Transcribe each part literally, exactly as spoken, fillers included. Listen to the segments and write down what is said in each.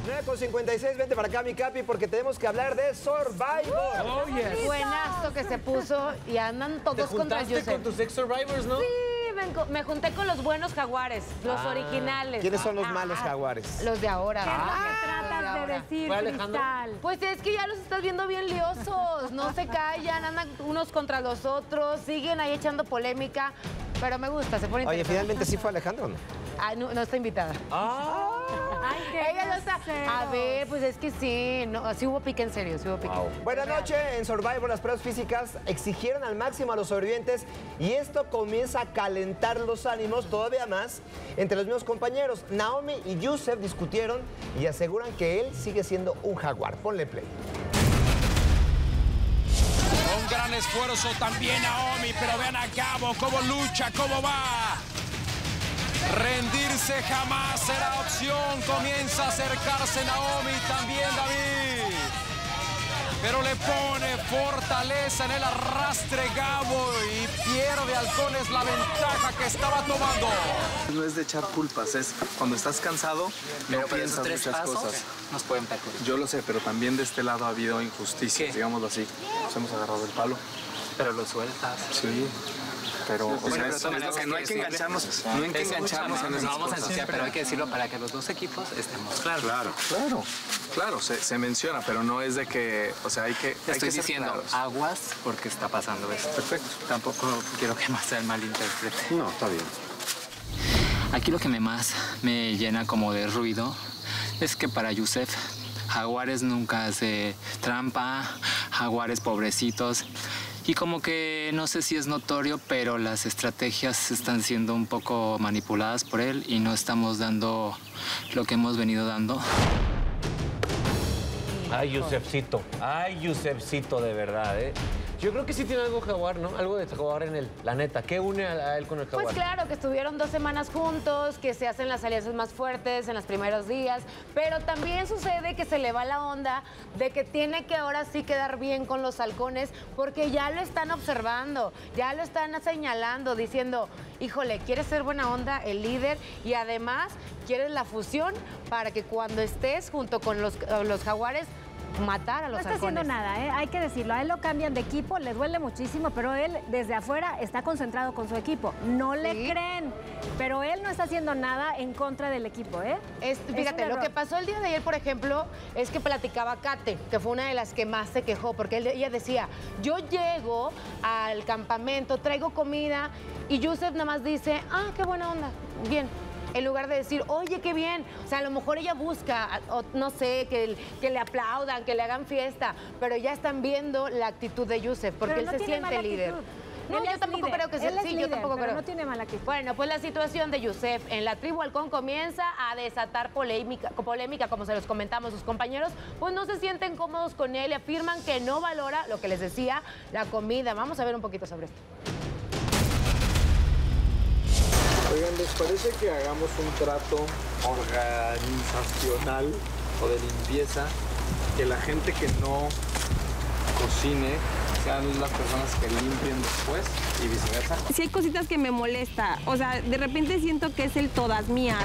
nueve con cincuenta y seis, vente para acá, mi Capi, porque tenemos que hablar de Survivor. Oh, yes. Buenazo que se puso y andan todos contra ¿Te juntaste Yusef. con tus ex Survivors, no? Sí, me, me junté con los buenos jaguares, los Ah. originales. ¿Quiénes son los Ah, malos jaguares? Los de ahora. ¿Qué es lo Ah, que los tratas de ahora. decir, ¿Fue Alejandro? Cristal? Pues es que ya los estás viendo bien liosos, no se callan, andan unos contra los otros, siguen ahí echando polémica, pero me gusta, se pone Oye, interesante. finalmente sí fue Alejandro, ¿no? Ah, no, no está invitada. Ah. Ay, qué Ella no está. groseros. A ver, pues es que sí, no, sí hubo pique en serio, sí hubo pique. Wow. Buenas noches. En Survivor, las pruebas físicas exigieron al máximo a los sobrevivientes y esto comienza a calentar los ánimos todavía más entre los mismos compañeros. Naomi y Yusef discutieron y aseguran que él sigue siendo un jaguar. Ponle play. Con gran esfuerzo también Naomi, pero vean a Gabo cómo lucha, cómo va. Rendirse jamás será opción. Comienza a acercarse Naomi, también David. Pero le pone fortaleza en el arrastre Gabo y pierde Halcones la ventaja que estaba tomando. No es de echar culpas, es cuando estás cansado, no Pero, pero esos piensas tres muchas pasos cosas. nos pueden perjudicar. Yo lo sé, pero también de este lado ha habido injusticias, ¿Qué? digámoslo así. Nos hemos agarrado el palo. Pero lo sueltas. Sí. Pero, o Bueno, sea, pero es, de todas es lo maneras que no hay que decirle- engancharnos, no hay que Escúchame, engancharnos en nos esas vamos a cosas. ensuciar, pero hay que decirlo para que los dos equipos estemos claros. Claro, claro, claro, se, se menciona, pero no es de que, o sea, hay que, Te hay estoy que ser diciendo claros. aguas porque está pasando esto. Perfecto. Tampoco quiero que más se malinterprete. No, está bien. Aquí lo que me más me llena como de ruido es que para Yusef, Jaguares nunca hace trampa, Jaguares pobrecitos. Y como que no sé si es notorio, pero las estrategias están siendo un poco manipuladas por él y no estamos dando lo que hemos venido dando. Ay, Yusefcito. Ay, Yusefcito, de verdad, ¿eh? Yo creo que sí tiene algo jaguar, ¿no? Algo de jaguar en él, la neta. ¿Qué une a, a él con el jaguar? Pues claro, que estuvieron dos semanas juntos, que se hacen las alianzas más fuertes en los primeros días, pero también sucede que se le va la onda de que tiene que ahora sí quedar bien con los halcones porque ya lo están observando, ya lo están señalando, diciendo, híjole, ¿quieres ser buena onda, el líder? Y además, ¿quieres la fusión para que cuando estés junto con los, los jaguares, matar a No los está haciendo halcones? nada, ¿eh? Hay que decirlo. A él lo cambian de equipo, le duele muchísimo, pero él desde afuera está concentrado con su equipo. No le Sí. creen, pero él no está haciendo nada en contra del equipo, ¿eh? Es- fíjate, un lo error. que pasó el día de ayer, por ejemplo, es que platicaba Kate, que fue una de las que más se quejó, porque él- ella decía, yo llego al campamento, traigo comida, y Yusef nada más dice, ah, qué buena onda, bien. En lugar de decir, oye, qué bien. O sea, a lo mejor ella busca, o, no sé, que, que le aplaudan, que le hagan fiesta, pero ya están viendo la actitud de Yusef, porque Pero él no se tiene siente mala líder. actitud. No, Él yo es tampoco líder. creo que sea Él es sí, yo líder, tampoco pero creo. no tiene mala actitud. Bueno, pues la situación de Yusef en la tribu Halcón comienza a desatar polémica, polémica, como se los comentamos sus compañeros, pues no se sienten cómodos con él y afirman que no valora lo que les decía, la comida. Vamos a ver un poquito sobre esto. Oigan, ¿les parece que hagamos un trato organizacional o de limpieza? Que la gente que no cocine sean las personas que limpien después y viceversa. Sí hay cositas que me molesta, o sea, de repente siento que es el todas mías.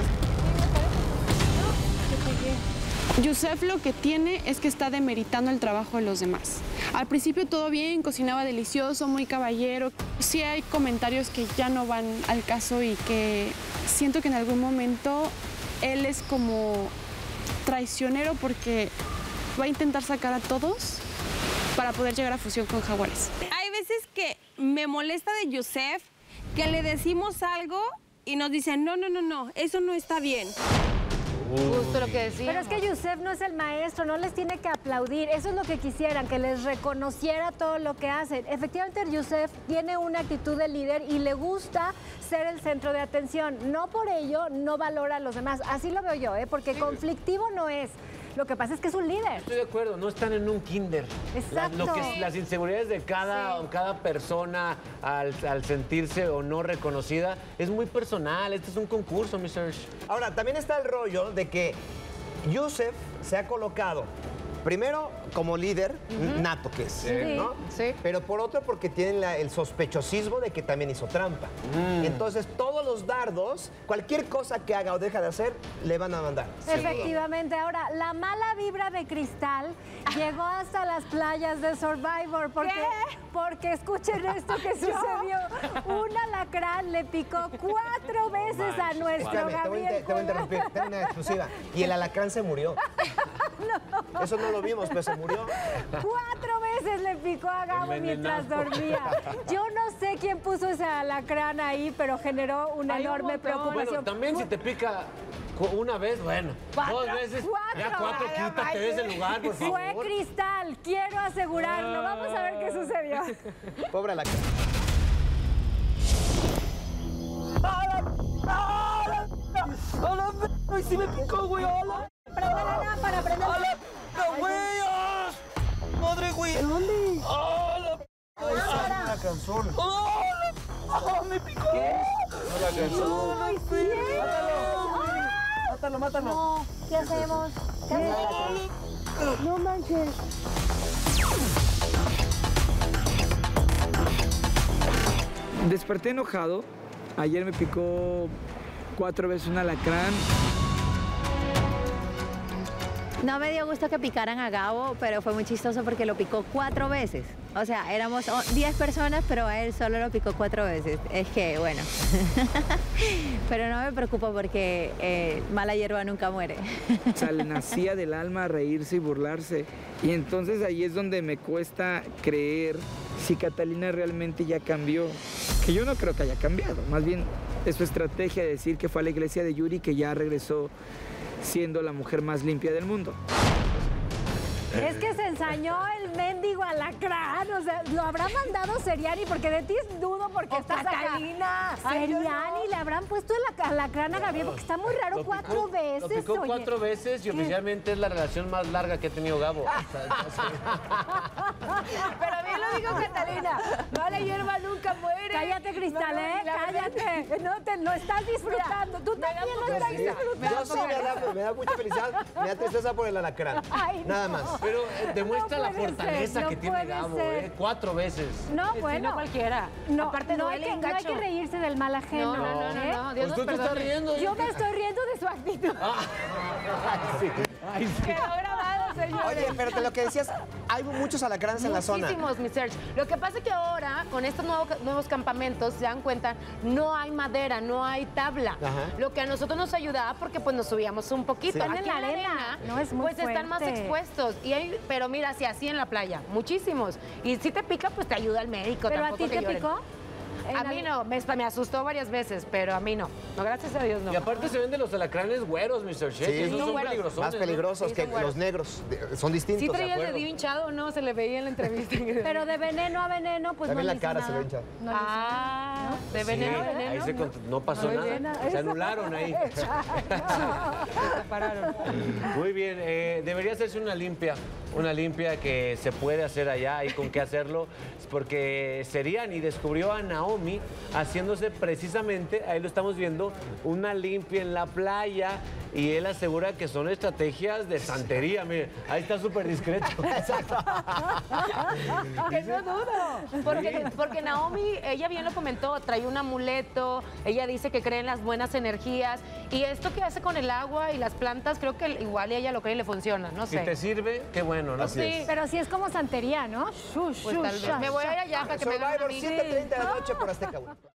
Yusef lo que tiene es que está demeritando el trabajo de los demás. Al principio todo bien, cocinaba delicioso, muy caballero. Sí hay comentarios que ya no van al caso y que siento que en algún momento él es como traicionero porque va a intentar sacar a todos para poder llegar a fusión con Jaguares. Hay veces que me molesta de Yusef que le decimos algo y nos dicen, no, no, no, no, eso no está bien. Justo lo que decía. Pero es que Yusef no es el maestro, no les tiene que aplaudir. Eso es lo que quisieran, que les reconociera todo lo que hacen. Efectivamente, Yusef tiene una actitud de líder y le gusta ser el centro de atención. No por ello no valora a los demás. Así lo veo yo, ¿eh? Porque conflictivo no es. Lo que pasa es que es un líder. Estoy de acuerdo, no están en un kinder. Exacto. La- lo que es- las inseguridades de cada, Sí. cada persona al, al sentirse o no reconocida es muy personal. Este es un concurso, mi Serge. Ahora, también está el rollo de que Yusef se ha colocado Primero, como líder Ujú. nato que es, Sí. ¿no? Sí. Pero por otro, porque tienen la- el sospechosismo de que también hizo trampa. Entonces, todos los dardos, cualquier cosa que haga o deja de hacer, le van a mandar. Efectivamente. Ahora, la mala vibra de Cristal llegó hasta las playas de Survivor porque, porque escuchen esto que sucedió. Un alacrán le picó cuatro veces a nuestro Espérame, te voy, a Gabriel inter- te voy a Cura. interrumpir. Tengo una exclusiva. Y el alacrán se murió. Eso no lo vimos, pero se murió. Cuatro veces le picó a Gabo mientras dormía. Yo no sé quién puso ese alacrán ahí, pero generó una Hay un enorme montón. preocupación. Bueno, también si te pica cu- una vez, bueno. Cuatro, Dos veces, cuatro. ya cuatro, Ay, quítate ay, de ese lugar, por favor. Fue Cristal, quiero asegurarlo. Vamos a ver qué sucedió. Pobre alacrán. ¡Hola, ¡ay, sí me picó, güey! ¡Hola! Prende la lámpara, prende la lámpara. ¡No, güey! ¡Ah! ¡Madre, güey! ¿Dónde? ¡Hola! ¡Hola, canzón! ¡Hola! ¡Ah, me picó! ¿Qué? ¡Hola, canzón! ¡Ay, sí! ¡Mátalo, mátalo! No, ¿qué hacemos? ¿Qué hacemos? No manches. Desperté enojado. Ayer me picó cuatro veces un alacrán. No me dio gusto que picaran a Gabo, pero fue muy chistoso porque lo picó cuatro veces. O sea, éramos diez personas, pero a él solo lo picó cuatro veces. Es que, bueno. Pero no me preocupo porque eh, mala hierba nunca muere. O sea, le nacía del alma reírse y burlarse. Y entonces ahí es donde me cuesta creer si Catalina realmente ya cambió. Que yo no creo que haya cambiado. Más bien es su estrategia de decir que fue a la iglesia de Yuri, que ya regresó siendo la mujer más limpia del mundo. Es que se ensañó el mendigo alacrán. O sea, lo habrá mandado Seriani, porque de ti dudo porque O estás Catalina. acá. Ay, yo Seriani, no. le habrán puesto el alacrán a Gabriel, porque está muy raro Lo cuatro picó- veces. Lo picó oye. cuatro veces y oficialmente es la relación más larga que ha tenido Gabo. Pero bien lo dijo Catalina. Mala hierba nunca muere. Cállate, Cristal, No, no, ¿eh? la verdad- Cállate. No, te lo estás disfrutando. Tú me da también lo mucha estás risa. disfrutando. Yo sí me da, me da mucha felicidad, me da tristeza por el alacrán. Ay, Nada no. más. Pero eh, demuestra No la puede fortaleza ser, que no tiene puede Gabo, ser. ¿eh? Cuatro veces. No, Sí, bueno. no cualquiera. No, Aparte no, hay duele que, un no hay cacho. que reírse del mal ajeno. No, no, no, no, ¿eh? no, Dios Pues tú nos te estás perdone. riendo. Yo me estoy riendo de su actitud. Ay, sí. Quedó grabado, señores. Oye, pero de lo que decías, hay muchos alacranes en la zona. Muchísimos, mi Serge. Lo que pasa es que ahora, con estos nuevos, nuevos campamentos, se dan cuenta, no hay madera, no hay tabla. Ajá. Lo que a nosotros nos ayudaba porque pues nos subíamos un poquito. Sí. Aquí Están en la arena, no es muy pues están más fuerte. expuestos. Y hay, pero mira, así, así en la playa, muchísimos. Y si te pica, pues te ayuda el médico. ¿Pero a tampoco ti que te lloren. picó? En A mí al- no, me, me asustó varias veces, pero a mí no. No, gracias a Dios no. Y aparte se ven de los alacranes güeros, mister Shea, Sí. que esos Son son güeros. peligrosos. Más peligrosos Sí, que son güeros. los negros. de- Son distintos. Sí traía el ¿de acuerdo? dedillo hinchado, ¿no? Se le veía en la entrevista. Pero de veneno a veneno, pues También no la le hizo cara nada. se ve hinchada. No le hizo Ah, de Sí, veneno a ahí veneno. se cont- no pasó Muy nada. bien, Se eso. anularon ahí. Se pararon. Muy bien, eh, debería hacerse una limpia, una limpia que se puede hacer allá y con qué hacerlo, porque Seriani descubrió a Naomi haciéndose precisamente, ahí lo estamos viendo, una limpia en la playa y él asegura que son estrategias de santería. Mire, ahí está súper discreto. Que no dudo. Porque, porque Naomi, ella bien lo comentó, trae un amuleto, ella dice que cree en las buenas energías y esto que hace con el agua y las plantas, creo que igual ella lo cree y le funciona, no Si sé. te sirve, qué bueno, ¿no? Así es. Pero sí es como santería, ¿no? Shush, Pues shush, tal vez. shush, Me voy a ir shush. allá para que me hagan a Survivor, mí. siete treinta de la noche por Azteca uno.